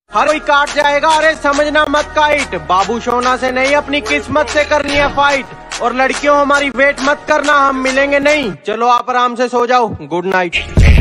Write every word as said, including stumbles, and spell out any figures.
हर कोई काट जाएगा, अरे समझना मत काइट। बाबू सोना से नहीं अपनी किस्मत से करनी है फाइट। और लड़कियों हमारी वेट मत करना, हम मिलेंगे नहीं। चलो आप आराम से सो जाओ, गुड नाइट।